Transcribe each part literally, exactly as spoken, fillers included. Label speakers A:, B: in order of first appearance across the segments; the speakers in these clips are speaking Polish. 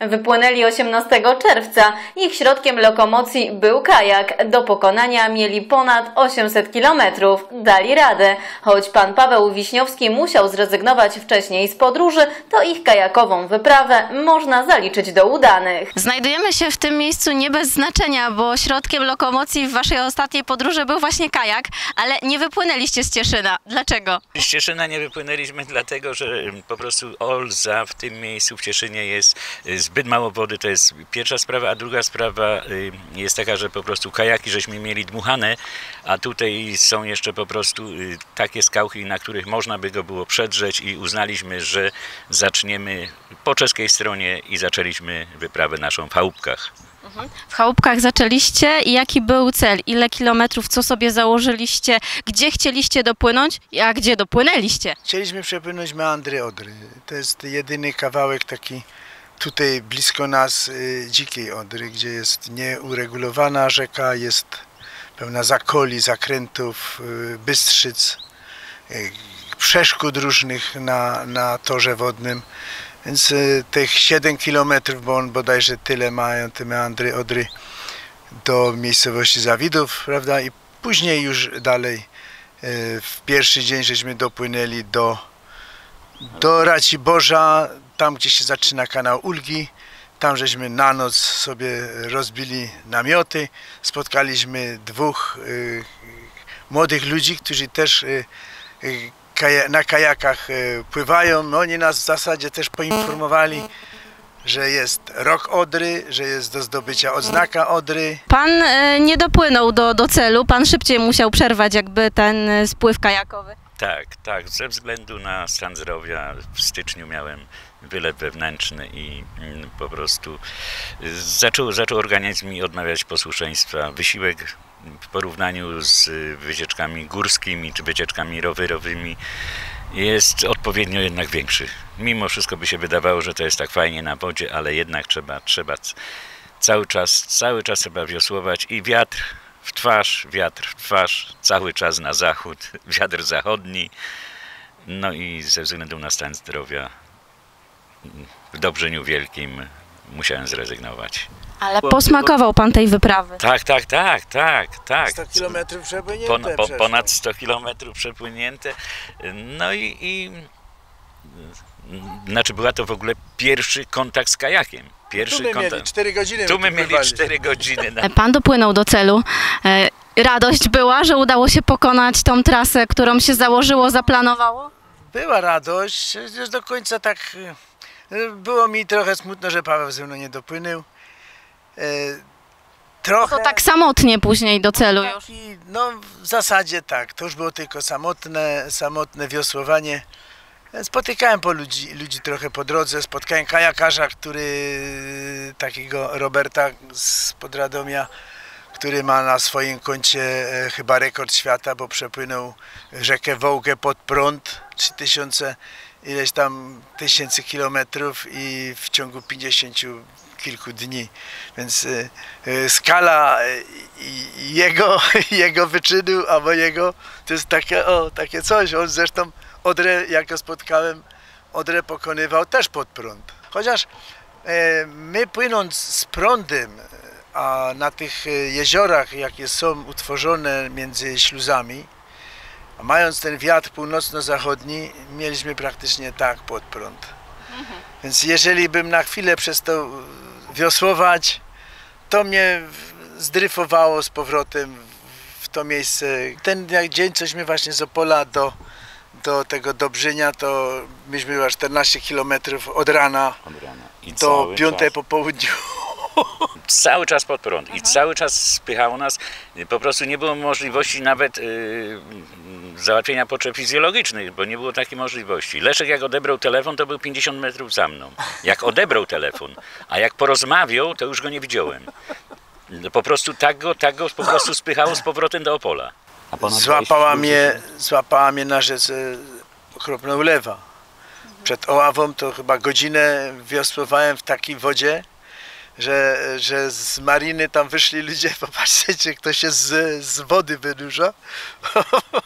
A: Wypłynęli osiemnastego czerwca. Ich środkiem lokomocji był kajak. Do pokonania mieli ponad osiemset kilometrów. Dali radę. Choć pan Paweł Wiśniowski musiał zrezygnować wcześniej z podróży, to ich kajakową wyprawę można zaliczyć do udanych.
B: Znajdujemy się w tym miejscu nie bez znaczenia, bo środkiem lokomocji w waszej ostatniej podróży był właśnie kajak, ale nie wypłynęliście z Cieszyna. Dlaczego?
C: Z Cieszyna nie wypłynęliśmy dlatego, że po prostu Olza w tym miejscu w Cieszynie jest zbyt mało wody, to jest pierwsza sprawa, a druga sprawa jest taka, że po prostu kajaki żeśmy mieli dmuchane, a tutaj są jeszcze po prostu takie skałki, na których można by go było przedrzeć i uznaliśmy, że zaczniemy po czeskiej stronie i zaczęliśmy wyprawę naszą w chałupkach.
B: W chałupkach zaczęliście i jaki był cel? Ile kilometrów, co sobie założyliście? Gdzie chcieliście dopłynąć, a gdzie dopłynęliście?
D: Chcieliśmy przepłynąć meandry Odry. To jest jedyny kawałek taki tutaj blisko nas y, dzikiej Odry, gdzie jest nieuregulowana rzeka, jest pełna zakoli, zakrętów, y, bystrzyc, y, przeszkód różnych na, na torze wodnym. Więc y, tych siedem kilometrów, bo on bodajże tyle mają te meandry Odry, do miejscowości Zawidów, prawda? I później już dalej y, w pierwszy dzień żeśmy dopłynęli do, do Raciborza, tam gdzie się zaczyna kanał Ulgi. Tam żeśmy na noc sobie rozbili namioty, spotkaliśmy dwóch y, młodych ludzi, którzy też y, y, kaja na kajakach y, pływają. Oni nas w zasadzie też poinformowali, że jest rok Odry, że jest do zdobycia odznaka Odry.
B: Pan y, nie dopłynął do, do celu, pan szybciej musiał przerwać jakby ten y, spływ kajakowy.
C: Tak, tak, ze względu na stan zdrowia w styczniu miałem wylew wewnętrzny i po prostu zaczął, zaczął organizm mi odmawiać posłuszeństwa. Wysiłek w porównaniu z wycieczkami górskimi czy wycieczkami rowerowymi jest odpowiednio jednak większy. Mimo wszystko by się wydawało, że to jest tak fajnie na wodzie, ale jednak trzeba, trzeba cały czas, cały czas trzeba wiosłować i wiatr w twarz, wiatr w twarz, cały czas na zachód, wiatr zachodni. No i ze względu na stan zdrowia w Dobrzeniu Wielkim musiałem zrezygnować.
B: Ale posmakował pan tej wyprawy.
C: Tak, tak, tak, tak, tak.
D: sto kilometrów przepłynięte.
C: Pon, po, ponad sto kilometrów przepłynięte. No i, i znaczy była to w ogóle pierwszy kontakt z kajakiem. Pierwszy
D: tu my
C: kontakt.
D: mieli cztery godziny.
C: Tu my mieli cztery godziny. Na...
B: Pan dopłynął do celu. Radość była, że udało się pokonać tą trasę, którą się założyło, zaplanowało?
D: Była radość, już do końca tak było mi trochę smutno, że Paweł ze mną nie dopłynął. Trochę...
B: No to tak samotnie później do celu już.
D: No w zasadzie tak, to już było tylko samotne, samotne wiosłowanie. Spotykałem po ludzi, ludzi trochę po drodze, spotkałem kajakarza, który, takiego Roberta z Podradomia, który ma na swoim koncie e, chyba rekord świata, bo przepłynął rzekę Wołgę pod prąd, trzy tysiące ileś tam tysięcy kilometrów i w ciągu pięćdziesięciu kilku dni. Więc e, e, skala i, i jego, jego wyczynu, a mojego to jest takie, o, takie coś. On zresztą Odrę, jak go spotkałem, Odrę pokonywał też pod prąd. Chociaż e, my płynąc z prądem, a na tych jeziorach, jakie są utworzone między śluzami, a mając ten wiatr północno-zachodni, mieliśmy praktycznie tak pod prąd. Mhm. Więc jeżeli bym na chwilę przestał wiosłować, to mnie zdryfowało z powrotem w to miejsce. Ten dzień, cośmy właśnie z Opola do, do tego Dobrzenia, to myśmy była czternaście kilometrów od rana, od rana. I do piątej po południu.
C: Cały czas pod prąd i cały czas spychało nas, po prostu nie było możliwości nawet yy, załatwienia potrzeb fizjologicznych, bo nie było takiej możliwości. Leszek jak odebrał telefon, to był pięćdziesiąt metrów za mną. Jak odebrał telefon, a jak porozmawiał, to już go nie widziałem. Po prostu tak go, tak go po prostu spychało z powrotem do Opola.
D: Złapała mnie, złapała mnie na rzece okropna ulewa. Przed Oławą to chyba godzinę wiosłowałem w takiej wodzie, Że, że z mariny tam wyszli ludzie, popatrzcie, ktoś się z, z wody wynurza.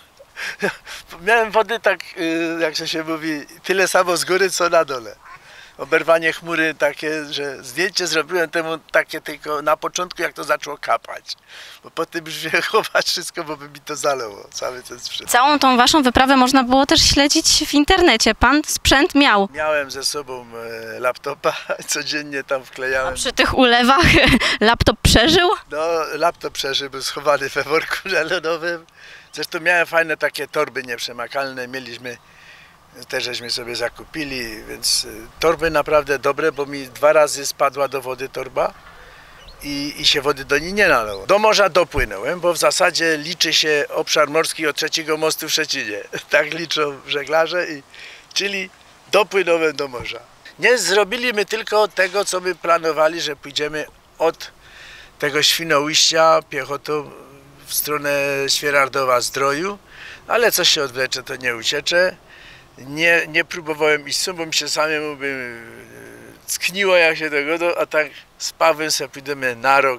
D: Miałem wody tak, jak się mówi, tyle samo z góry, co na dole. oberwanie chmury takie, że zdjęcie zrobiłem temu takie tylko na początku, jak to zaczęło kapać. Bo potem już wziąłem chować wszystko, bo by mi to zalało, cały ten sprzęt.
B: Całą tą waszą wyprawę można było też śledzić w internecie. Pan sprzęt miał.
D: Miałem ze sobą e, laptopa, codziennie tam wklejałem.
B: A przy tych ulewach laptop przeżył?
D: No, laptop przeżył, był schowany we worku nylonowym. Zresztą miałem fajne takie torby nieprzemakalne, mieliśmy, też żeśmy sobie zakupili, więc torby naprawdę dobre, bo mi dwa razy spadła do wody torba i, i się wody do niej nie nalało. Do morza dopłynąłem, bo w zasadzie liczy się obszar morski od trzeciego mostu w Szczecinie. Tak liczą żeglarze, i, czyli dopłynąłem do morza. Nie zrobiliśmy tylko tego, co my planowali, że pójdziemy od tego Świnoujścia piechotą w stronę Świerardowa-Zdroju, ale coś się odwlecze, to nie ucieczę. Nie, nie próbowałem iść, bo mi się samemu by ckniło, jak się tego, a tak z Pawłem sobie pójdziemy na rok.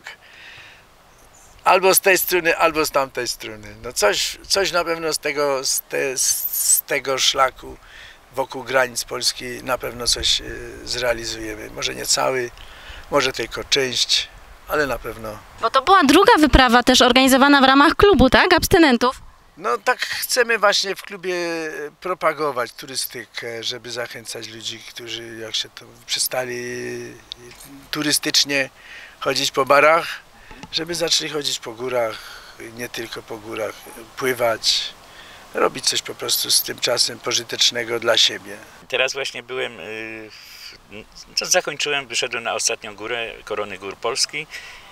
D: Albo z tej strony, albo z tamtej strony. No coś, coś na pewno z tego, z, te, z tego szlaku wokół granic Polski na pewno coś zrealizujemy. Może nie cały, może tylko część, ale na pewno.
B: Bo to była druga wyprawa też organizowana w ramach klubu, tak? Abstynentów.
D: No tak chcemy właśnie w klubie propagować turystykę, żeby zachęcać ludzi, którzy jak się to przestali turystycznie chodzić po barach, żeby zaczęli chodzić po górach, nie tylko po górach, pływać, robić coś po prostu z tym czasem pożytecznego dla siebie.
C: Teraz właśnie byłem, co zakończyłem, wyszedłem na ostatnią górę Korony Gór Polski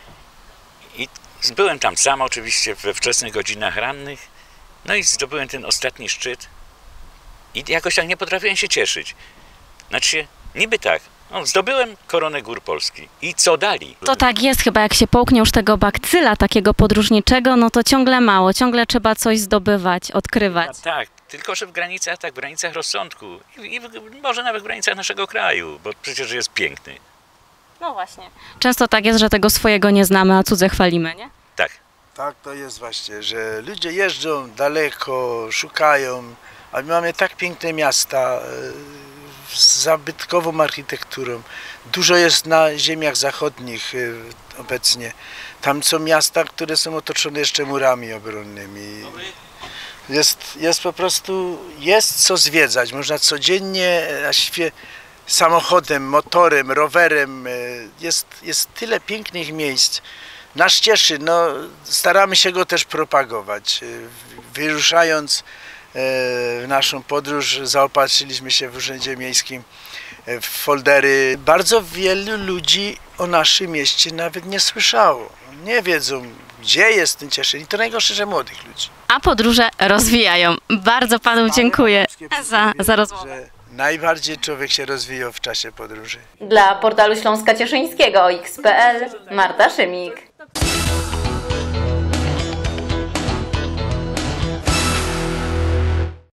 C: i byłem tam sam oczywiście we wczesnych godzinach rannych. No i zdobyłem ten ostatni szczyt i jakoś tak nie potrafiłem się cieszyć. Znaczy, niby tak, no, zdobyłem Koronę Gór Polski i co dali?
B: To tak jest chyba, jak się połknie już tego bakcyla takiego podróżniczego, no to ciągle mało, ciągle trzeba coś zdobywać, odkrywać.
C: No, tak, tylko że w granicach, tak, w granicach rozsądku i, i w, może nawet w granicach naszego kraju, bo przecież jest piękny.
B: No właśnie. Często tak jest, że tego swojego nie znamy, a cudze chwalimy, nie?
C: Tak.
D: Tak to jest właśnie, że ludzie jeżdżą daleko, szukają, a my mamy tak piękne miasta z zabytkową architekturą. Dużo jest na ziemiach zachodnich obecnie. Tam są miasta, które są otoczone jeszcze murami obronnymi. Jest, jest po prostu, jest co zwiedzać. Można codziennie na świecie samochodem, motorem, rowerem. Jest, jest tyle pięknych miejsc. Nasz Cieszyn, no, staramy się go też propagować. Wyruszając w naszą podróż, zaopatrzyliśmy się w Urzędzie Miejskim w foldery. Bardzo wielu ludzi o naszym mieście nawet nie słyszało. Nie wiedzą, gdzie jest ten Cieszyn. I to najgorsze, że młodych ludzi.
B: A podróże rozwijają. Bardzo panu dziękuję za, za rozmowę.
D: Najbardziej człowiek się rozwijał w czasie podróży.
A: Dla portalu Śląska Cieszyńskiego o X kropka pe el Marta Szymik.